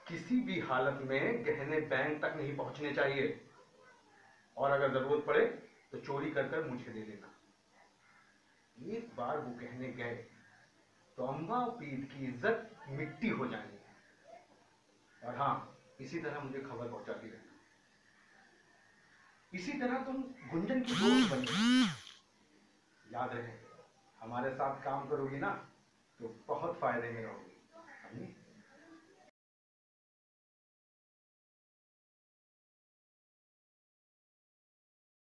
किसी भी हालत में गहने बैंक तक नहीं पहुंचने चाहिए, और अगर जरूरत पड़े तो चोरी कर कर मुझे दे देना। एक बार वो गहने गए तो अम्मा पीर की इज्जत मिट्टी हो जानी है। और हाँ, इसी तरह मुझे खबर पहुंचाती रहना। इसी तरह तुम गुंजन की दोस्त बनी। याद रहे, हमारे साथ काम करोगी ना तो बहुत फायदे में रहोगी।